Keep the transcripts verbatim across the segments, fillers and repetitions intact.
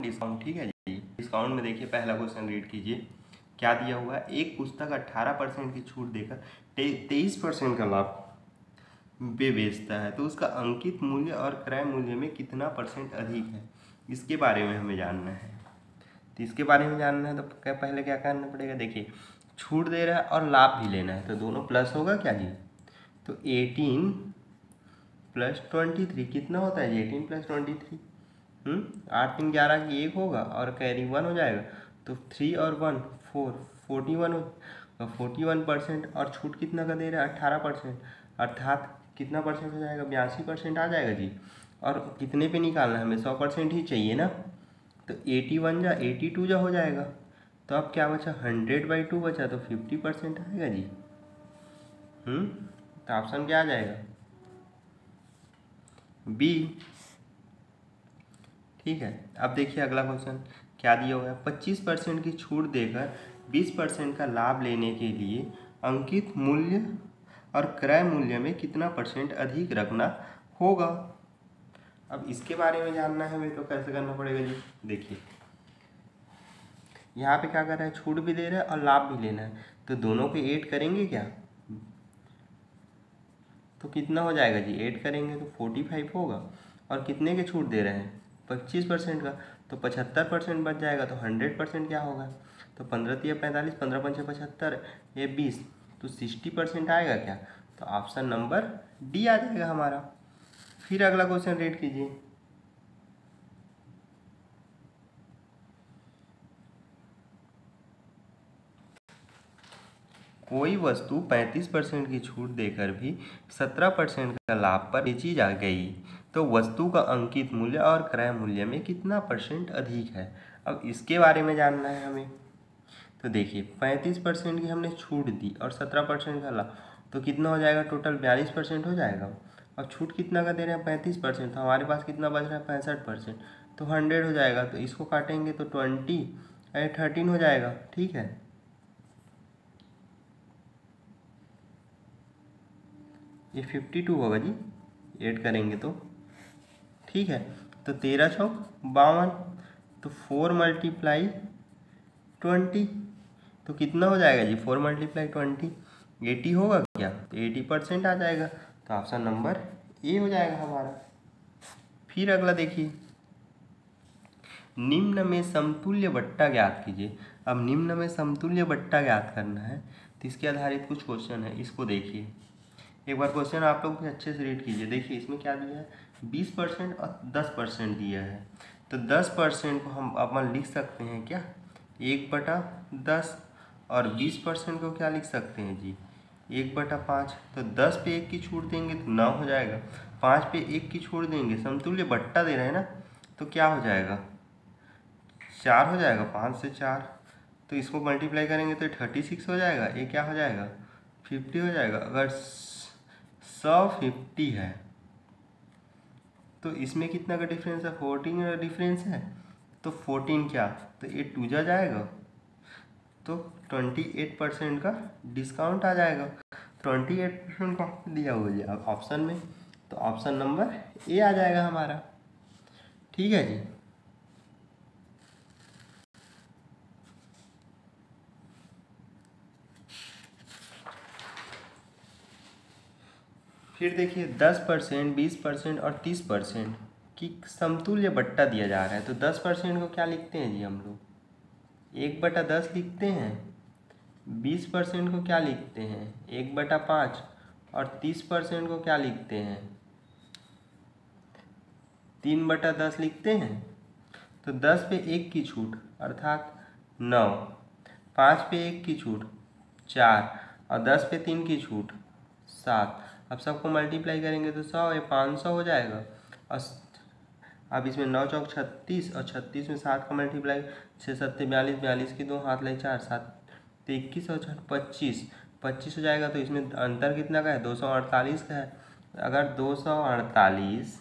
Discount, ठीक है जी। Discount में देखिए पहला क्वेश्चन रीड कीजिए, क्या दिया हुआ है। एक पुस्तक अट्ठारह परसेंट की छूट देकर तेईस परसेंट का लाभ पे बेचता है, तो उसका अंकित मूल्य और क्रय मूल्य में कितना परसेंट अधिक है, इसके बारे में हमें जानना है। तो इसके बारे में जानना है तो क्या पहले क्या करना पड़ेगा, देखिए छूट दे रहा है और लाभ भी लेना है, तो दोनों प्लस होगा क्या जी। तो अठारह प्लस ट्वेंटी थ्री कितना होता है जी, अठारह प्लस ट्वेंटी थ्री आठ तीन ग्यारह की एक होगा और कैरी वन हो जाएगा, तो थ्री और वन फोर फोर्टी वन हो फोर्टी वन परसेंट और छूट कितना का दे रहा है अट्ठारह परसेंट, अर्थात कितना परसेंट हो जाएगा, बयासी परसेंट आ जाएगा जी। और कितने पे निकालना है हमें, सौ परसेंट ही चाहिए ना, तो एटी वन जा एटी टू जा हो जाएगा, तो अब क्या बचा, हंड्रेड बाई टू बचा, तो फिफ्टी परसेंट आएगा जी। हम्म तो ऑप्शन क्या आ जाएगा, बी। ठीक है, अब देखिए अगला क्वेश्चन क्या दिया हुआ है। पच्चीस परसेंट की छूट देकर बीस परसेंट का लाभ लेने के लिए अंकित मूल्य और क्रय मूल्य में कितना परसेंट अधिक रखना होगा। अब इसके बारे में जानना है हमें, तो कैसे करना पड़ेगा जी। देखिए यहाँ पे क्या कर रहा है, छूट भी दे रहा है और लाभ भी लेना है, तो दोनों को ऐड करेंगे क्या, तो कितना हो जाएगा जी, ऐड करेंगे तो फोर्टी फाइव होगा, और कितने के छूट दे रहे हैं, पच्चीस परसेंट का, तो पचहत्तर परसेंट बच जाएगा, तो हंड्रेड परसेंट क्या होगा, तो पंद्रह तीन पैंतालीस, पंद्रह पंचे पचहत्तर, ये बीस, तो सिक्सटी परसेंट आएगा क्या, तो ऑप्शन नंबर डी आ जाएगा हमारा। फिर अगला क्वेश्चन रीड कीजिए, कोई वस्तु पैंतीस परसेंट की छूट देकर भी सत्रह परसेंट का लाभ पर बेची जा गई, तो वस्तु का अंकित मूल्य और क्रय मूल्य में कितना परसेंट अधिक है। अब इसके बारे में जानना है हमें, तो देखिए पैंतीस परसेंट की हमने छूट दी और सत्रह परसेंट का लाभ, तो कितना हो जाएगा, टोटल बयालीस परसेंट हो जाएगा, और छूट कितना का दे रहे हैं, पैंतीस परसेंट, तो हमारे पास कितना बच रहा है, पैंसठ परसेंट, तो हंड्रेड हो जाएगा, तो इसको काटेंगे तो ट्वेंटी थर्टीन हो जाएगा। ठीक है, ये फिफ्टी टू होगा जी, ऐड करेंगे तो। ठीक है, तो तेरह चौक बावन, तो फोर मल्टीप्लाई ट्वेंटी, तो कितना हो जाएगा जी, फोर मल्टीप्लाई ट्वेंटी एटी होगा क्या, तो एटी परसेंट आ जाएगा, तो ऑप्शन नंबर ए हो जाएगा हमारा। फिर अगला देखिए, निम्न में समतुल्य बट्टा ज्ञात कीजिए। अब निम्न में समतुल्य बट्टा ज्ञात करना है, तो इसके आधारित कुछ क्वेश्चन है, इसको देखिए एक बार क्वेश्चन आप लोग भी अच्छे से रीड कीजिए। देखिए इसमें क्या दिया है, बीस परसेंट और दस परसेंट दिया है, तो दस परसेंट को हम अपन लिख सकते हैं क्या, एक बटा दस, और बीस परसेंट को क्या लिख सकते हैं जी, एक बटा पाँच, तो दस पे एक की छूट देंगे तो नौ हो जाएगा, पाँच पे एक की छूट देंगे, समतुल्य बट्टा दे रहे हैं ना, तो क्या हो जाएगा, चार हो जाएगा, पाँच से चार, तो इसको मल्टीप्लाई करेंगे तो थर्टी सिक्स हो जाएगा, ये क्या हो जाएगा, फिफ्टी हो जाएगा। अगर सौ फिफ्टी है तो इसमें कितना का डिफरेंस है, फोर्टीन का डिफरेंस है, तो फोर्टीन क्या, तो एट टू जा जाएगा, तो ट्वेंटी एट परसेंट का डिस्काउंट आ जाएगा, ट्वेंटी एट परसेंट का दिया हुआ है ऑप्शन में, तो ऑप्शन नंबर ए आ जाएगा हमारा। ठीक है जी, फिर देखिए दस परसेंट, बीस परसेंट और तीस परसेंट की समतुल्य बट्टा दिया जा रहा है, तो दस परसेंट को क्या लिखते हैं जी हम लोग, एक बटा दस लिखते हैं, बीस परसेंट को क्या लिखते हैं, एक बटा पाँच, और तीस परसेंट को क्या लिखते हैं, तीन बटा दस लिखते हैं। तो दस पे एक की छूट अर्थात नौ, पाँच पे एक की छूट चार, और दस पे तीन की छूट सात। अब सबको मल्टीप्लाई करेंगे तो सौ या पाँच सौ हो जाएगा, और अब इसमें नौ चौक छत्तीस, और छत्तीस में सात का मल्टीप्लाई, छः सत्ते बयालीस, बयालीस की दो हाथ लगे चार, सात तो इक्कीस और छठ पच्चीस, पच्चीस हो जाएगा, तो इसमें अंतर कितना का है, दो सौ अड़तालीस का है। अगर दो सौ अड़तालीस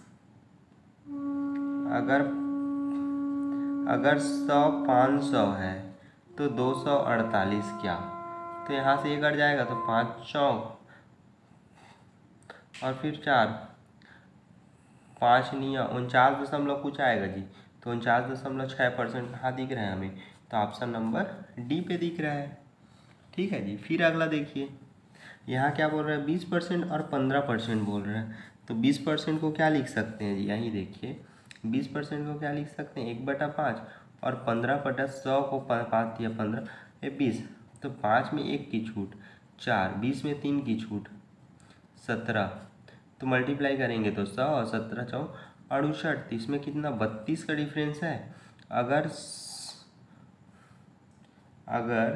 अगर अगर सौ पाँच सौ है तो दो सौ अड़तालीस क्या, तो यहाँ से ये कट जाएगा, तो पाँच चौक और फिर चार, पाँच निया उनचास दशमलव कुछ आएगा जी, तो उनचास दशमलव छः परसेंट कहाँ दिख रहा है हमें, तो ऑप्शन नंबर डी पे दिख रहा है। ठीक है जी। फिर अगला देखिए, यहाँ क्या बोल रहा है, बीस परसेंट और पंद्रह परसेंट बोल रहे हैं। तो बीस परसेंट को क्या लिख सकते हैं जी, यहीं देखिए बीस परसेंट को क्या लिख सकते हैं, एक बटा पाँच, और पंद्रह बटा सौ को पाँच दिया पंद्रह, ये बीस, तो पाँच में एक की छूट चार, बीस में तीन की छूट सत्रह, तो मल्टीप्लाई करेंगे तो सौ और सत्रह चौ अड़सठ, तो इसमें कितना बत्तीस का डिफरेंस है। अगर अगर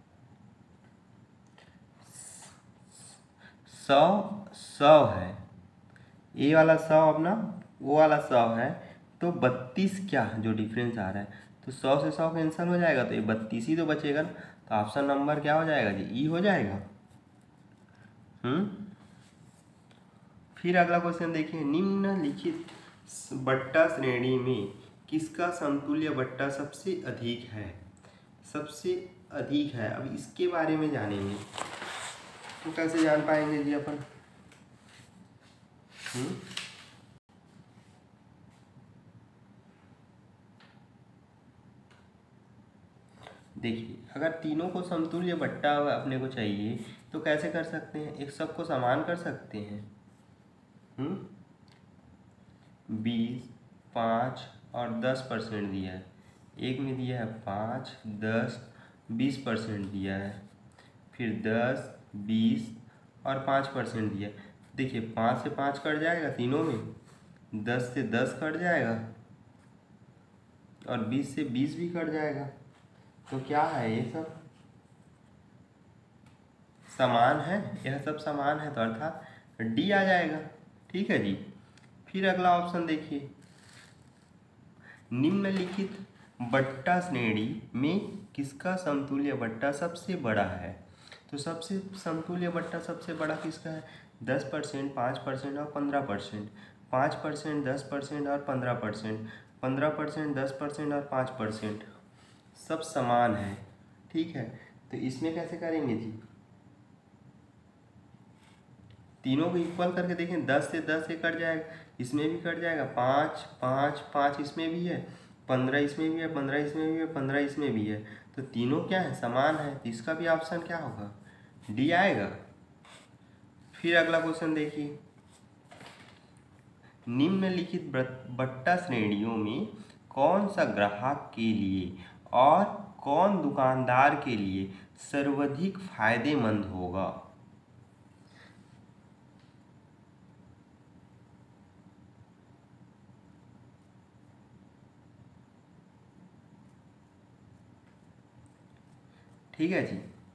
सौ सौ है, ये वाला सौ अपना वो वाला सौ है, तो बत्तीस क्या जो डिफरेंस आ रहा है, तो सौ से सौ कैंसिल हो जाएगा, तो ये बत्तीस ही तो बचेगा ना। तो ऑप्शन नंबर क्या हो जाएगा जी, ई हो जाएगा। हम्म फिर अगला क्वेश्चन देखिए, निम्नलिखित बट्टा श्रेणी में किसका समतुल्य बट्टा सबसे अधिक है, सबसे अधिक है। अब इसके बारे में जानेंगे, तो कैसे जान पाएंगे जी अपन। हम्म देखिए, अगर तीनों को समतुल्य बट्टा अपने को चाहिए तो कैसे कर सकते हैं, एक सबको समान कर सकते हैं। हम्म बीस, पाँच और दस परसेंट दिया है, एक में दिया है पाँच, दस, बीस परसेंट दिया है, फिर दस, बीस और पाँच परसेंट दिया है। देखिए पाँच से पाँच कट जाएगा तीनों में, दस से दस कट जाएगा, और बीस से बीस भी कट जाएगा। तो क्या है, ये सब समान है, यह सब समान है, तो अर्थात डी आ जाएगा। ठीक है जी। फिर अगला ऑप्शन देखिए, निम्नलिखित बट्टा श्रेणी में किसका समतुल्य बट्टा सबसे बड़ा है। तो सबसे समतुल्य बट्टा सबसे बड़ा किसका है, दस परसेंट, पाँच परसेंट और पंद्रह परसेंट, पाँच परसेंट, दस परसेंट और पंद्रह परसेंट, पंद्रह परसेंट, दस परसेंट और पाँच परसेंट, सब समान है। ठीक है, तो इसमें कैसे करेंगे जी, तीनों को इक्वल करके देखें, दस से दस से कट जाएगा, इसमें भी कट जाएगा, पाँच पाँच पाँच इसमें भी है, पंद्रह इसमें भी है, पंद्रह इसमें भी है, पंद्रह इसमें भी है, तो तीनों क्या है, समान है। तो इसका भी ऑप्शन क्या होगा, डी आएगा। फिर अगला क्वेश्चन देखिए, निम्नलिखित बट्टा श्रेणियों में कौन सा ग्राहक के लिए और कौन दुकानदार के लिए सर्वाधिक फायदेमंद होगा। ठीक है जी।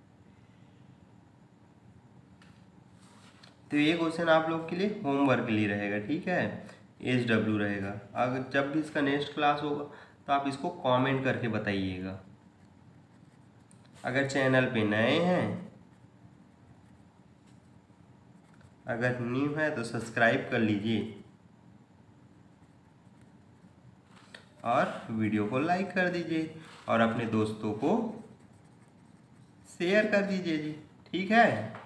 तो ये क्वेश्चन आप लोग के लिए होमवर्क के लिए रहेगा। ठीक है, एच डब्ल्यू रहेगा। अगर जब भी इसका नेक्स्ट क्लास होगा तो आप इसको कमेंट करके बताइएगा। अगर चैनल पे नए हैं, अगर न्यू है तो सब्सक्राइब कर लीजिए और वीडियो को लाइक कर दीजिए और अपने दोस्तों को शेयर कर दीजिए जी। ठीक है।